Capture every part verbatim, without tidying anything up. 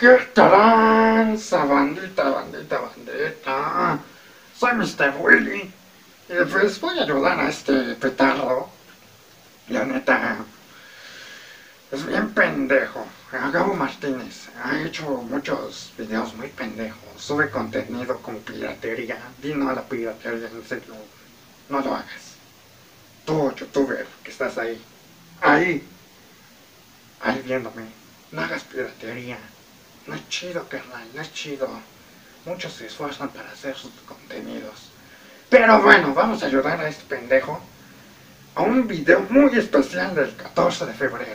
¿Qué tranza, bandita, bandita, bandita? Soy mister Willy y pues voy a ayudar a este petardo. La neta, es bien pendejo. Gabo Martínez ha hecho muchos videos muy pendejos. Sube contenido con piratería. Di no a la piratería, en serio. No lo hagas. Tú, youtuber, que estás ahí. Ahí. Ahí viéndome. No hagas piratería. No es chido, carnal, no es chido. Muchos se esfuerzan para hacer sus contenidos. Pero bueno, vamos a ayudar a este pendejo a un video muy especial del catorce de febrero.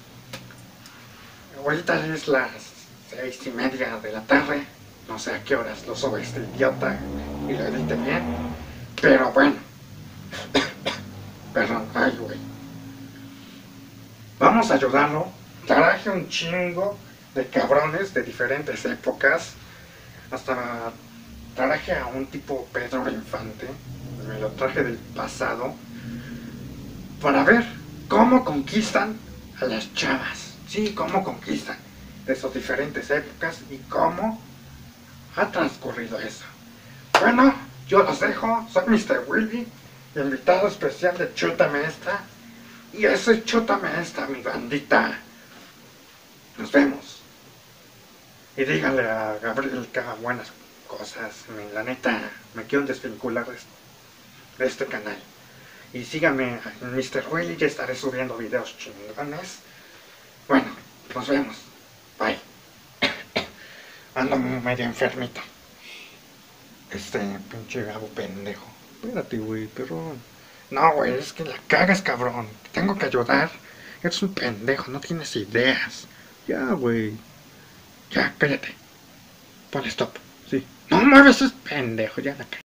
Ahorita es las seis y media de la tarde. No sé a qué horas lo sube este idiota y lo edite bien. Pero bueno. Perdón, ay güey. Vamos a ayudarlo. Traje un chingo de cabrones de diferentes épocas. Hasta traje a un tipo Pedro Infante. Me lo traje del pasado. Para ver cómo conquistan a las chavas. Sí, cómo conquistan de sus diferentes épocas y cómo ha transcurrido eso. Bueno, yo los dejo. Soy mister Willy, invitado especial de Chútame Esta. Y eso es Chútame Esta, mi bandita. Nos vemos. Y díganle a Gabriel que haga buenas cosas. La neta, me quiero desvincular de este, de este canal. Y síganme en mister Willy, ya estaré subiendo videos chingones. Bueno, nos vemos. Bye. Ando medio enfermito. Este pinche Gabo pendejo. Espérate, güey, perrón. No, güey, es que la cagas, cabrón. Te tengo que ayudar. Eres un pendejo, no tienes ideas. Ya, güey. Ya, cállate. Pon stop. Sí. No mueves, es pendejo, ya la cagué.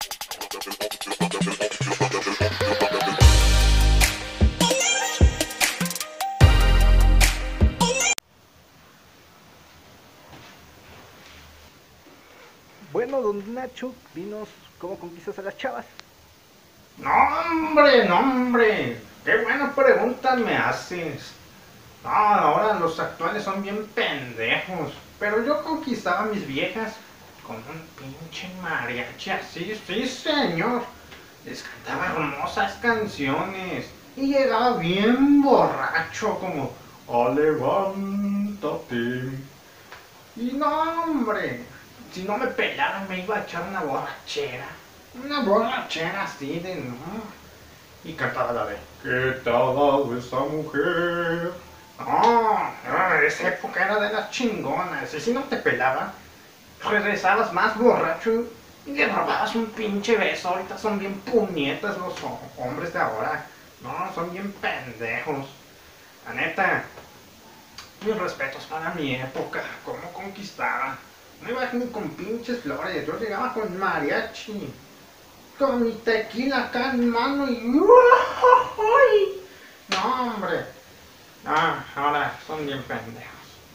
Bueno, don Nacho, dinos cómo conquistas a las chavas. No, hombre, no, hombre. Qué buena pregunta me haces. No, ahora los actuales son bien pendejos. Pero yo conquistaba a mis viejas con un pinche mariachi así, sí señor. Les cantaba hermosas canciones. Y llegaba bien borracho como, oh, levántate. Y no, hombre, si no me pelaran me iba a echar una borrachera. Una borrachera así de no. Y cantaba la de, ¿qué te ha dado esa mujer? No, no, esa época era de las chingonas. Y si no te pelaba, regresabas más borracho y le robabas un pinche beso. Ahorita son bien puñetas los hombres de ahora. No, son bien pendejos. La neta, mis respetos para mi época, cómo conquistaba. No iba ni con pinches flores, yo llegaba con mariachi, con mi tequila acá en mano y... ¡Uy! No, hombre. Ah, ahora son bien pendejos.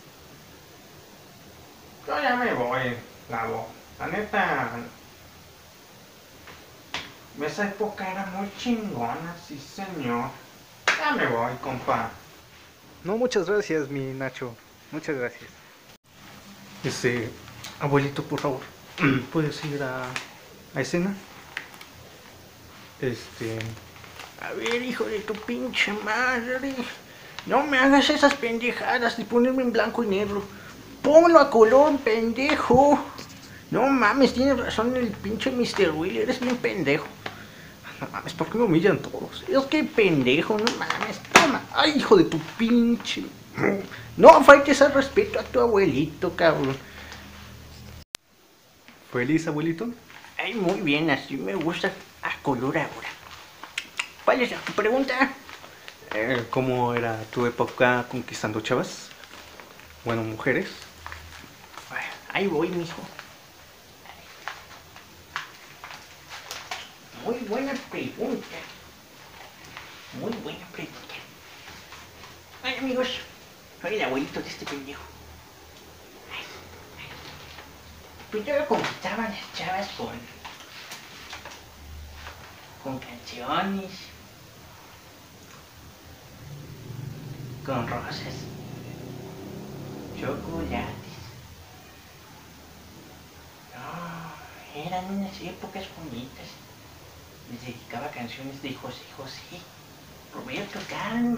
Yo ya me voy, Gabo. La neta, esa época era muy chingona, sí señor. Ya me voy, compa. No, muchas gracias, mi Nacho. Muchas gracias. Este, abuelito, por favor, ¿puedes ir a, a escena? Este... A ver, hijo de tu pinche madre. No me hagas esas pendejadas de ponerme en blanco y negro. Ponlo a color, pendejo. No mames, tienes razón el pinche mister Willy, eres bien pendejo. No mames, ¿por qué me humillan todos? Es que pendejo, no mames. Toma. Ay, hijo de tu pinche. No faltes al respeto a tu abuelito, cabrón. ¿Feliz, abuelito? Ay, muy bien, así me gusta a color ahora. ¿Cuál es tu pregunta? Eh, ¿Cómo era tu época conquistando chavas? Bueno, mujeres. Ahí voy, mijo. Muy buena pregunta. Muy buena pregunta. Ay, amigos, soy el abuelito de este pendejo. Pues yo conquistaba a las chavas con... con canciones, con rosas, chocolates, Eran unas épocas bonitas. Les dedicaba canciones de José José, Roberto Carlos.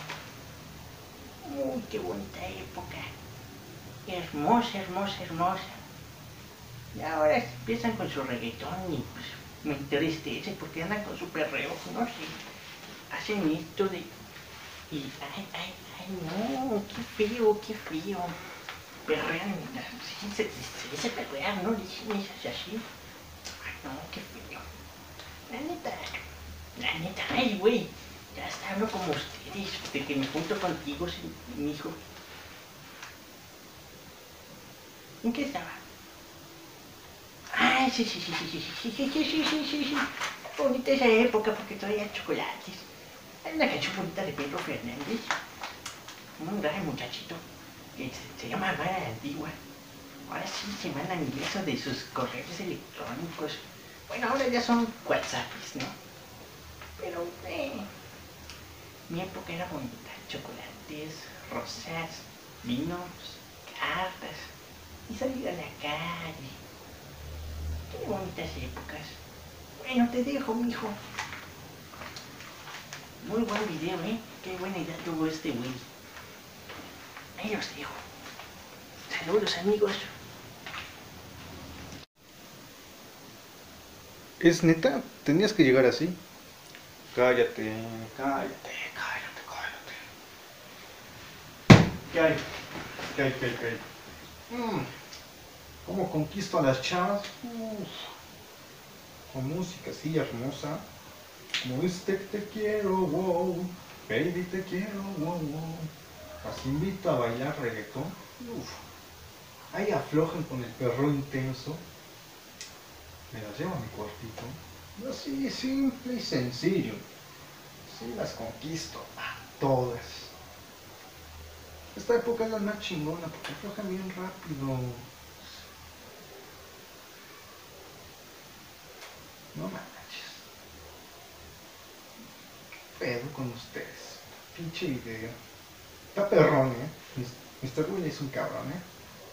Uy, qué bonita época. Hermosa, hermosa, hermosa. Y ahora empiezan con su reggaetón y pues me entristece porque andan con su perreo, no sé. Hacen esto de... Y ay, ay, ay, no, qué feo, qué feo. Perrean, sí, se, se, se perrean, ¿no? Dicen esas así. Ay, no, qué feo. La neta, la neta, ay, güey. Ya hasta hablo como ustedes, de que me junto contigo, mi hijo. ¿En qué estaba? Ay, sí, sí, sí, sí, sí, sí, sí, sí, sí, sí, sí, sí. Bonita esa época porque todavía chocolates. Hay una canción bonita de Pedro Fernández. Un gran muchachito que se, se llama Mara Antigua. Ahora sí se mandan eso de sus correos electrónicos. Bueno, ahora ya son WhatsApps, ¿no? Pero, eh, mi época era bonita. Chocolates, rosas, vinos, cartas y salir a la calle. Qué bonitas épocas. Bueno, te dejo, mijo. Muy buen video, ¿eh? Qué buena idea tuvo este güey. Ahí los dejo. Saludos, amigos. ¿Es neta? ¿Tenías que llegar así? Cállate, cállate, cállate, cállate. ¿Qué hay? ¿Qué hay, qué hay, qué hay? Mm, ¿Cómo conquisto a las chavas? Uf, con música así hermosa. Como este te quiero, wow. Baby, te quiero, wow, wow. Las invito a bailar reggaetón. Uf. Ahí aflojan con el perro intenso. Me las llevo a mi cuartito. Así, simple y sencillo. Sí, las conquisto a todas. Esta época es la más chingona porque aflojan bien rápido. No manches. ¿Qué pedo con ustedes? Pinche video. Está perrón, eh. mister Willy es un cabrón, eh.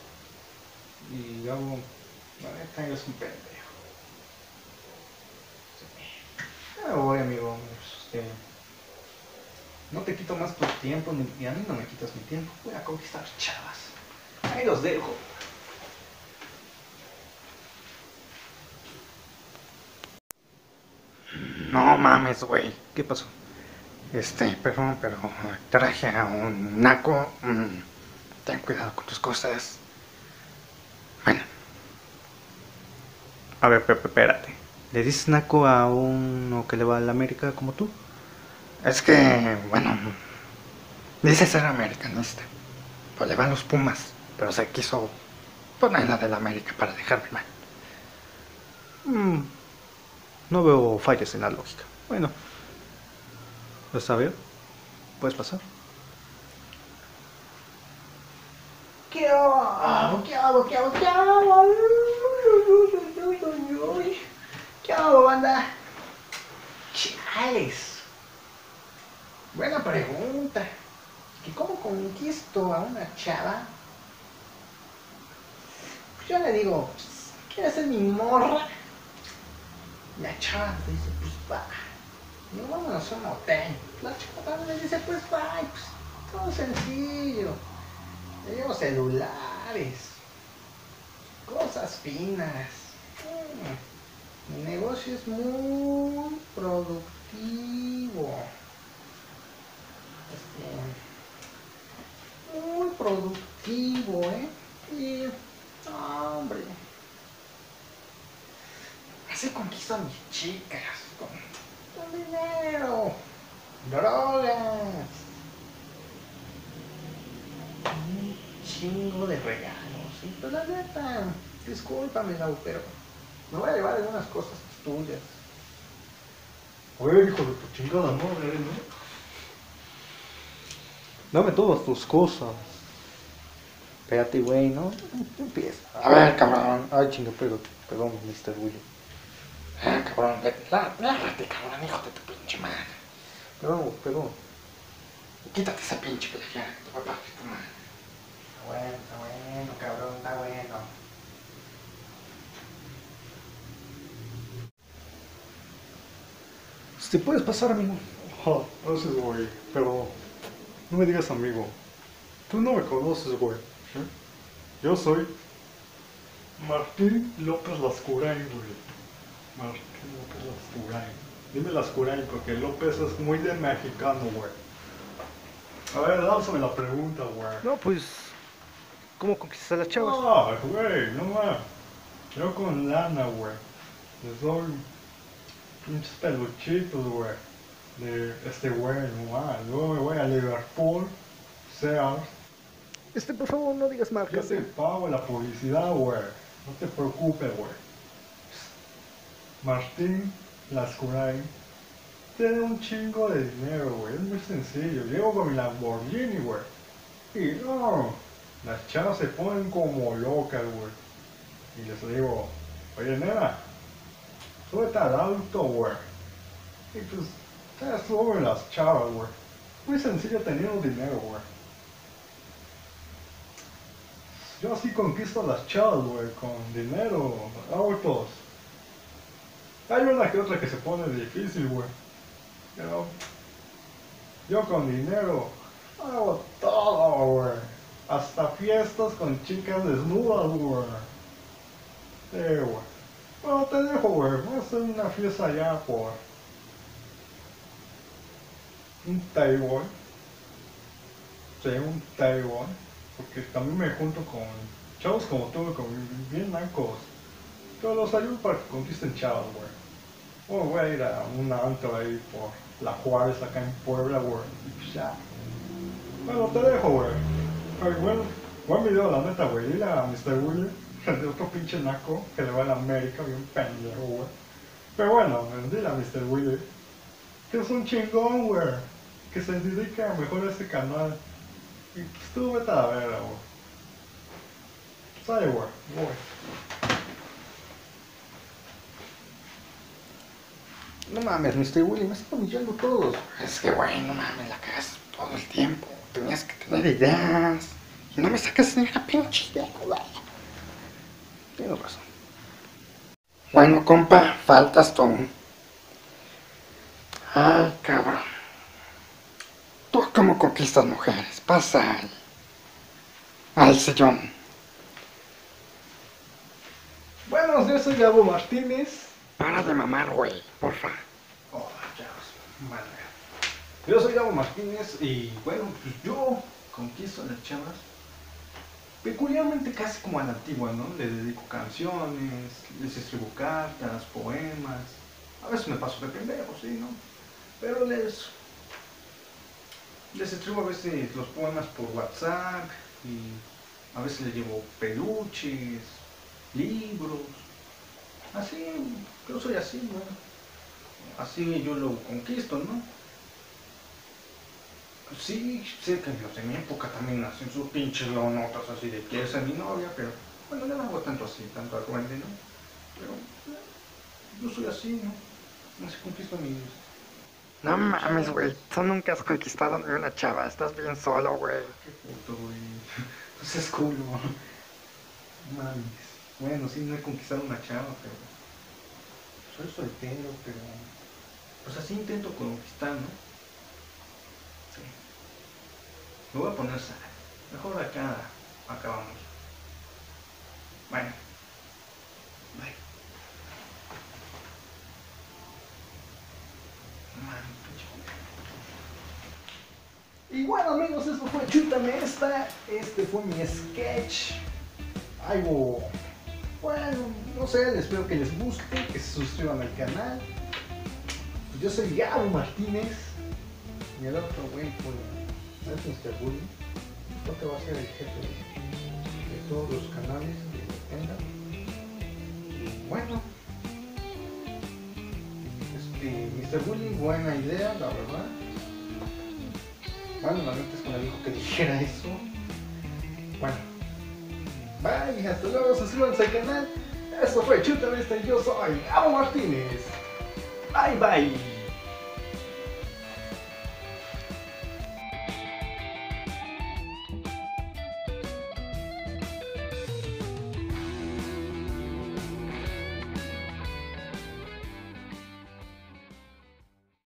Y Gabo, la neta, es un pendejo. Ya voy, amigo. Este, no te quito más tu tiempo, ni, ni a mí no me quitas mi tiempo. Voy a conquistar chavas. Ahí los dejo. No mames, güey. ¿Qué pasó? Este, perdón, pero traje a un naco. Mm, ten cuidado con tus cosas. Bueno, A ver, Pepe, espérate. ¿Le dices naco a uno que le va a la América como tú? es que, bueno, dice ser americanista. Pues le van los Pumas, pero se quiso poner la del América para dejarme mal. Mm, no veo fallas en la lógica. Bueno, ¿lo sabes? ¿Puedes pasar? ¿Qué hago? ¿Qué hago? ¿Qué hago? ¿Qué hago? Uy, uy, uy, uy, uy. ¿Qué hago, banda? Chales. Buena pregunta. ¿Que cómo conquisto a una chava? Pues yo le digo, pues, ¿quieres ser mi morra? La chava me dice, pues va. No, vámonos a un hotel. La chava también me dice, pues va. Y pues todo sencillo. Le llevo celulares. Cosas finas. Mm, Mi negocio es muy productivo. Este, muy productivo, ¿eh? Y, no, hombre. Así conquisto a mis chicas. Con, con dinero. Drogas. Un chingo de regalos. Y pues la neta, discúlpame, Lau, pero me voy a llevar algunas cosas tuyas. Oye, hijo de tu chingada madre, ¿no? Dame todas tus cosas. Espérate, güey, ¿no? Empieza. A ver, cabrón. Ay, chinga, pero, perdón, mister Willy. Ah, cabrón, vete, lá- lárgate, cabrón, hijo de tu pinche madre. Perdón, perdón. Quítate esa pinche playera que te va a partir tu madre. Está bueno, está bueno, cabrón, está bueno. ¿Te puedes pasar, amigo? Oh, gracias, güey. Pero no me digas amigo. Tú no me conoces, güey. ¿Eh? Yo soy Martín López Lascurain, güey. Martín López Lascurain. Dime Lascurain porque López es muy de mexicano, güey. A ver, lánzame la pregunta, güey. No, pues, ¿cómo conquistas a las chavas? Ah, güey, no más. Yo con lana, güey. Les doy pinches peluchitos, güey. De este güey, no más. Luego me voy a Liverpool, Sears. Este, por favor, no digas Yo marcas. te pago la publicidad, güey. No te preocupes, güey. Martín Lascurain tiene un chingo de dinero, güey. Es muy sencillo. Llego con mi Lamborghini, güey. Y no, las chavas se ponen como locas, güey. Y les digo, oye, nena, súbete al auto, güey. Y pues, se suben las chavas, güey. Muy sencillo teniendo dinero, güey. Yo así conquisto a las chavas, güey, con dinero, autos. Hay una que otra que se pone difícil, güey. Pero yo con dinero hago todo, güey. Hasta fiestas con chicas desnudas, güey. Sí, güey. Bueno, te dejo, güey. Voy a hacer una fiesta allá por un Taiwán. Sí, un Taiwán. Porque también me junto con chavos como tú, con bien nacos. Pero los ayudo para que conquisten chavos, güey. Bueno, voy a ir a un antro ahí por La Juárez, acá en Puebla, güey. Y pues ya. Bueno, te dejo, güey. Pero bueno, buen video, la neta, güey. Dile a mister Willy, el de otro pinche naco, que le va a la América, bien pendejo, güey. Pero bueno, dile a mister Willy, que es un chingón, güey. Que se dedica mejor a este canal. Y pues tú vete a la verga, güey. Sale, güey. Güey. No mames, mister Willy, me están humillando todos. Es que, güey, no mames, la cagas todo el tiempo. Tenías que tener ideas. Y no me sacas ni una pinche idea, güey. Tienes razón. Bueno, compa, faltas tú. Ay, cabrón. ¿Tú cómo conquistas mujeres? Pasa al, al sillón. Bueno, yo soy Gabo Martínez. Para de mamar, güey, porfa. Oh, ya, madre. Yo soy Gabo Martínez y bueno, pues yo conquisto a las chavas peculiarmente casi como a la antigua, ¿no? Les dedico canciones, les escribo cartas, poemas. A veces me paso de pendejo, sí, ¿no? Pero les... Les escribo a veces los poemas por WhatsApp y a veces les llevo peluches, libros. Así, yo soy así, ¿no? Así yo lo conquisto, ¿no? Sí, sé que los de mi época también hacen sus pinches lonotas así de que esa es mi novia, pero bueno, yo no hago tanto así, tanto argüende, ¿no? Pero eh, yo soy así, ¿no? Así conquisto a mis... No mames, güey, tú nunca has conquistado ni una chava. Estás bien solo, güey. Qué puto, güey. No seas culo. Mames. Bueno, sí, no he conquistado una chava, pero... Soy soltero, pero... Pues así intento conquistar, ¿no? Sí. Me voy a poner sal. Mejor acá acabamos. Bueno. Bye. Man, y bueno, amigos, esto fue Chútame Esta. Este fue mi sketch. Algo... Bueno, no sé, espero que les guste, que se suscriban al canal. Pues yo soy Gabo Martínez. Y el otro güey, pues, es mister Bully. Creo que va a ser el jefe de, de todos los canales que tengan. Y bueno, este, mister Bully, buena idea, la verdad. Bueno, la neta es que me dijo que dijera eso. Bueno. Bye, hasta luego, suscríbanse al canal. Esto fue Chútame Esta y yo soy Gabo Martínez. Bye bye.